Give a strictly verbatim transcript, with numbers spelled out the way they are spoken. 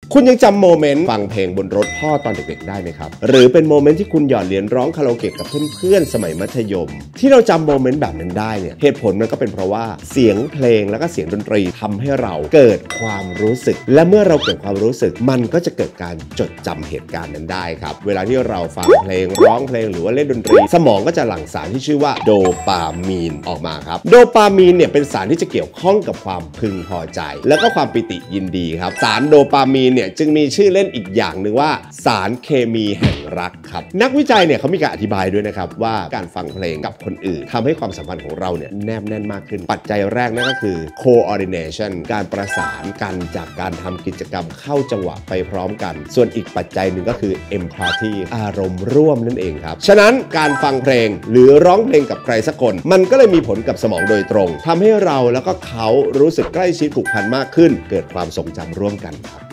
คุณยังจำโมเมนต์ฟังเพลงบนรถพ่อตอนเด็กๆได้ไหมครับหรือเป็นโมเมนต์ที่คุณหยอดเหรียญร้องคาราโอเกะกับเพื่อนๆสมัยมัธยมที่เราจำโมเมนต์แบบนั้นได้เนี่ยเหตุผลมันก็เป็นเพราะว่าเสียงเพลงแล้วก็เสียงดนตรีทำให้เราเกิดความรู้สึกและเมื่อเราเกิดความรู้สึกมันก็จะเกิดการจดจำเหตุการณ์นั้นได้ครับเวลาที่เราฟังเพลงร้องเพลงหรือว่าเล่นดนตรีสมองก็จะหลั่งสารที่ชื่อว่าโดปามีนออกมาครับโดปามีนเนี่ยเป็นสารที่จะเกี่ยวข้องกับความพึงพอใจแล้วก็ความปิติยินดีครับสารโดปามีนเนี่ยจึงมีชื่อเล่นอีกอย่างหนึ่งว่าสารเคมีแห่งรักครับนักวิจัยเนี่ยเขามีการอธิบายด้วยนะครับว่าการฟังเพลงกับคนอื่นทำให้ความสัมพันธ์ของเราเนี่ยแนบแน่นมากขึ้นปัจจัยแรกนั่นก็คือ coordination การประสานกันจากการทำกิจกรรมเข้าจังหวะไปพร้อมกันส่วนอีกปัจจัยหนึ่งก็คือ empathy อารมณ์ร่วมนั่นเองครับฉะนั้นการฟังเพลงหรือร้องเพลงกับใครสักคนมันก็เลยมีผลกับสมองโดยตรงทำให้เราแล้วก็เขารู้สึกใกล้ชิดผูกพันมากขึ้นเกิดความทรงจำร่วมกันครับ